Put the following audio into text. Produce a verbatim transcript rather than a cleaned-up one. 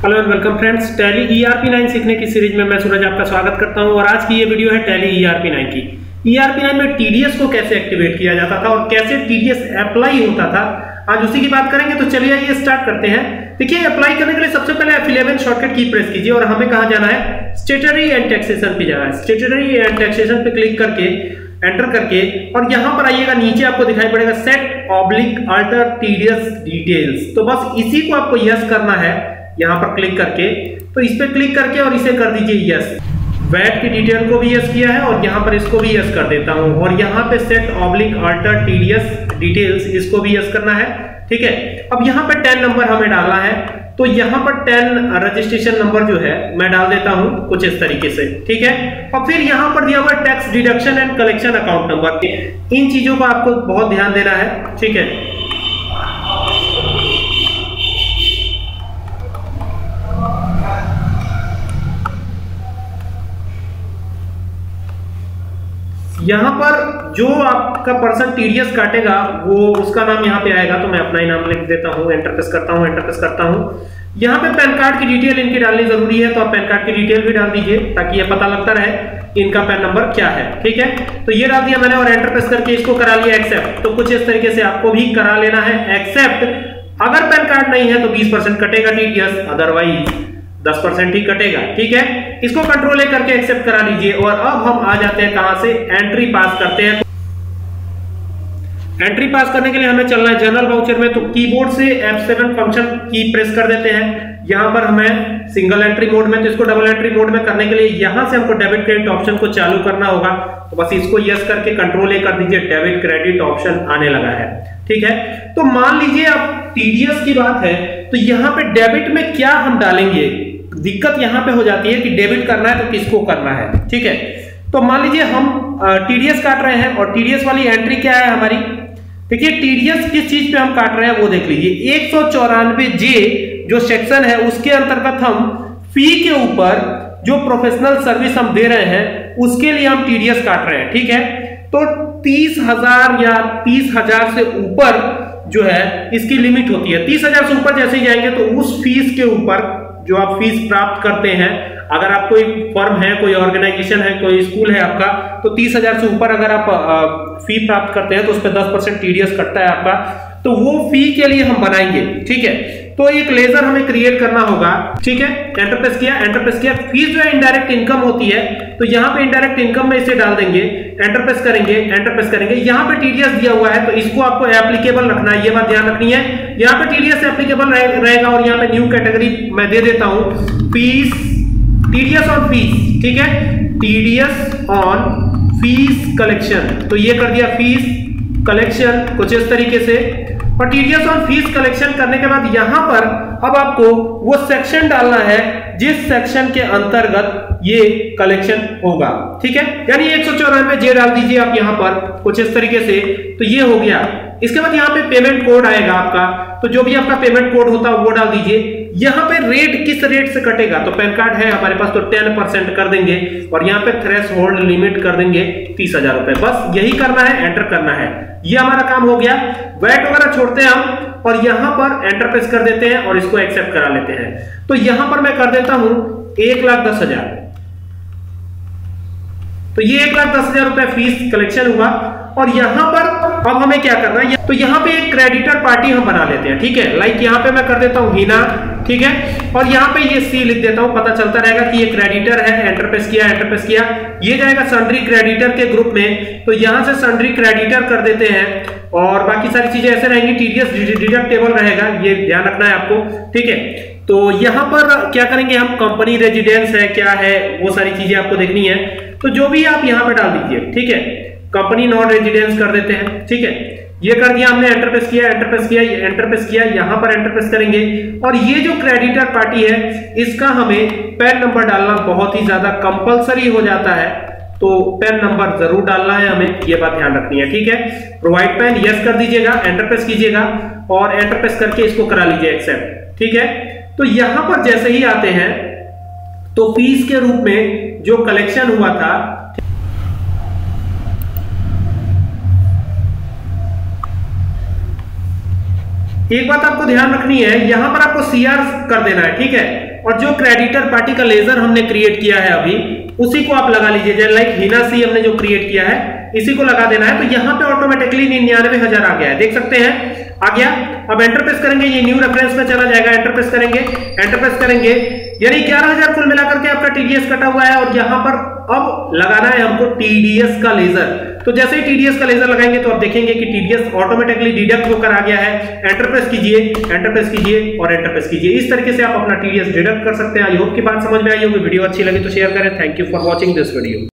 Hello and welcome friends, Tally E R P nine सीखने की series में मैं सूरज आपका स्वागत करता हूं। और आज की ये वीडियो है Tally E R P nine की। ई आर पी नाइन में टीडीएस को कैसे एक्टिवेट किया जाता था और कैसे टीडीएस अप्लाई होता था, आज उसी की बात करेंगे। तो चलिए ये स्टार्ट करते हैं। देखिए, अप्लाई करने के लिए सबसे पहले F eleven shortcut key press कीजिए और हमें कहां जाना है, स्टैट्यूटरी एंड टैक्सेशन पे जाना है। स्टैट्यूटरी एंड टैक्सेशन पे क्लिक करके एंटर करके और यहां पर आइएगा, नीचे आपको दिखाई पड़ेगा set oblique alter TDS details. तो बस इसी को आपको यस करना है यहां पर क्लिक करके। तो इस पे क्लिक करके और इसे कर दीजिए यस। वैट की डिटेल को भी यस किया है और यहां पर इसको भी यस कर देता हूं। और यहां पे set oblique alter TDS details, इसको भी यस करना है। ठीक है, अब यहां पे टेन नंबर हमें डालना है। तो यहां पर टेन रजिस्ट्रेशन नंबर जो है मैं डाल देता हूं कुछ इस तरीके से। ठीक है, और फिर यहां पर दिया हुआ tax deduction and collection account number, इन चीजों का आपको बहुत ध्यान देना है। ठीक है, यहां पर जो आपका पर्सन टीडीएस काटेगा वो उसका नाम यहां पे आएगा। तो मैं अपना ही नाम लिख देता हूं, एंटर प्रेस करता हूं, एंटर प्रेस करता हूं। यहां पे पैन कार्ड की डिटेल इनकी डालनी जरूरी है, तो आप पैन कार्ड की डिटेल भी डाल दीजिए ताकि ये पता लगता रहे इनका पैन नंबर क्या है। ठीक है, तो ये डाल दिया मैंने और एंटर प्रेस करके इसको करा लिया एक्सेप्ट। तो कुछ इस तरीके से आपको भी करा लेना है एक्सेप्ट। अगर पैन कार्ड नहीं है तो बीस परसेंट कटेगा टीडीएस, अदरवाइज दस परसेंट ही कटेगा। ठीक है, इसको कंट्रोल ए करके एक्सेप्ट करा लीजिए। और अब हम आ जाते हैं कहां से, एंट्री पास करते हैं। एंट्री पास करने के लिए हमें चलना है जनरल वाउचर में। तो कीबोर्ड से F seven function key press कर देते हैं। यहां पर हमें सिंगल एंट्री मोड में, तो इसको डबल एंट्री मोड में करने के लिए यहां से हमको डेबिट क्रेडिट ऑप्शन को चालू करना होगा। तो बस इसको यस करके कंट्रोल ए कर दीजिए, डेबिट क्रेडिट ऑप्शन आने लगा है। ठीक है, तो मान लीजिए अब टीडीएस की बात है तो यहां पे डेबिट में क्या हम डालेंगे, दिक्कत यहां पे हो जाती है कि डेबिट करना है तो किसको करना है। ठीक है, तो मान लीजिए हम टीडीएस काट रहे हैं और टीडीएस वाली एंट्री क्या है हमारी। देखिए, टीडीएस किस चीज पे हम काट रहे हैं वो देख लीजिए। एक सौ चौरानवे जे जो सेक्शन है उसके अंतर्गत हम फी के ऊपर जो प्रोफेशनल सर्विस हम दे रहे हैं उसके लिए हम टीडीएस काट रहे हैं। ठीक है, तो तीस हजार या तीस हजार से ऊपर जो है इसकी लिमिट होती है। तीस हजार से ऊपर जैसे ही जाएंगे तो उस फीस के ऊपर जो आप फीस प्राप्त करते हैं, अगर आप कोई फर्म है, कोई ऑर्गेनाइजेशन है, कोई स्कूल है आपका, तो तीस हजार से ऊपर अगर आप फी प्राप्त करते हैं तो उस पर दस परसेंट टीडीएस कटता है आपका। तो वो फी के लिए हम बनाएंगे। ठीक है, तो एक लेजर हमें क्रिएट करना होगा। ठीक है, एंटर प्रेस किया, एंटर प्रेस किया। फीस जो है इनडायरेक्ट इनकम होती है, तो यहां पे इनडायरेक्ट इनकम में इसे डाल देंगे। एंटर प्रेस करेंगे, एंटर प्रेस करेंगे। यहां पे टीडीएस दिया हुआ है तो इसको आपको एप्लीकेबल रखना है, ये बात ध्यान रखनी है। यहां पे टीडीएस एप्लीकेबल रहेगा और यहां पे न्यू कैटेगरी मैं दे देता हूं, फीस, टीडीएस ऑन फीस। ठीक है, टीडीएस ऑन फीस कलेक्शन। तो ये कर दिया फीस कलेक्शन कुछ इस तरीके से। और टीडीएस ऑन फीस कलेक्शन करने के बाद यहां पर अब आपको वो सेक्शन डालना है जिस सेक्शन के अंतर्गत ये कलेक्शन होगा। ठीक है, यानी एक सौ चौरानवे जे डाल दीजिए आप यहां पर कुछ इस तरीके से। तो ये हो गया। इसके बाद यहाँ पे पेमेंट कोड आएगा आपका, तो जो भी आपका पेमेंट कोड होता है वो डाल दीजिए। यहाँ पे रेट किस रेट से कटेगा, तो पैन कार्ड है हमारे पास तो टेन परसेंट कर देंगे और यहाँ पे थ्रेश होल्ड लिमिट कर देंगे तीस हजार रुपए। बस यही करना है, एंटर करना है, ये हमारा काम हो गया। वैट वगैरह छोड़ते हैं हम और यहाँ पर एंटर प्रेस कर देते हैं और इसको एक्सेप्ट करा लेते हैं। तो यहाँ पर मैं कर देता हूं एक लाख दस हजार। तो ये एक लाख दस हजार रुपए फीस कलेक्शन हुआ। और यहां पर अब हमें क्या करना है, तो यहां पे एक क्रेडिटर पार्टी हम बना लेते हैं। ठीक है, लाइक यहां पे मैं कर देता हूं हीना। ठीक है, और यहां पे ये सी लिख देता हूं, पता चलता रहेगा कि ये क्रेडिटर है। एंटर प्रेस किया, एंटर प्रेस किया, ये जाएगा सन्ड्री क्रेडिटर के ग्रुप में। तो यहां से सन्ड्री क्रेडिटर कर देते हैं और बाकी सारी चीजें ऐसे रहेंगी। टीडीएस डिडक्टेबल रहेगा, ये ध्यान रखना है आपको। ठीक है, तो यहां पर क्या करेंगे हम, कंपनी रेजिडेंस है क्या है वो सारी चीजें आपको देखनी है। तो जो भी आप यहां पे डाल दीजिए। ठीक है, कंपनी नॉन रेजिडेंस कर देते हैं। ठीक है, ये कर दिया हमने, एंटर प्रेस किया, एंटर प्रेस किया, एंटर प्रेस किया, यहां पर एंटर प्रेस करेंगे। और ये जो क्रेडिटर पार्टी है इसका हमें पैन नंबर डालना बहुत ही ज्यादा कंपलसरी हो जाता है। तो पैन नंबर जरूर डालना है हमें, ये बात ध्यान रखनी है। ठीक है, प्रोवाइड पैन यस कर दीजिएगा, एंटर प्रेस कीजिएगा और एंटर प्रेस करके इसको करा लीजिए एक्सेप्ट। ठीक है, तो यहां पर जैसे ही आते हैं तो फीस के रूप में जो कलेक्शन हुआ था, एक बात आपको ध्यान रखनी है, यहां पर आपको सीआर कर देना है। ठीक है, और जो क्रेडिटर पार्टी का लेजर हमने क्रिएट किया है अभी, उसी को आप लगा लीजिए। जैसे लाइक हीना सी हमने जो क्रिएट किया है, इसी को लगा देना है। तो यहाँ पे ऑटोमेटिकली निन्यानवे हजार आ गया है, देख सकते हैं, आ गया। अब एंटर प्रेस करेंगे, ये न्यू रेफरेंस में चला जाएगा। एंटर प्रेस करेंगे, एंटर प्रेस करेंगे, यानी ग्यारह हजार कुल मिलाकर के आपका टीडीएस कटा हुआ है। और यहाँ पर अब लगाना है हमको टीडीएस का लेजर। तो जैसे ही टीडीएस का लेजर लगाएंगे तो आप देखेंगे कि टीडीएस ऑटोमेटिकली डिडक्ट होकर आ गया है। एंटर प्रेस कीजिए, एंटर प्रेस कीजिए और एंटर प्रेस कीजिए। इस तरीके से आप अपना टीडीएस डिडक्ट कर सकते हैं। आई होप की बात समझ में आई होगी। वीडियो अच्छी लगी तो शेयर करें। Thank you for watching this video.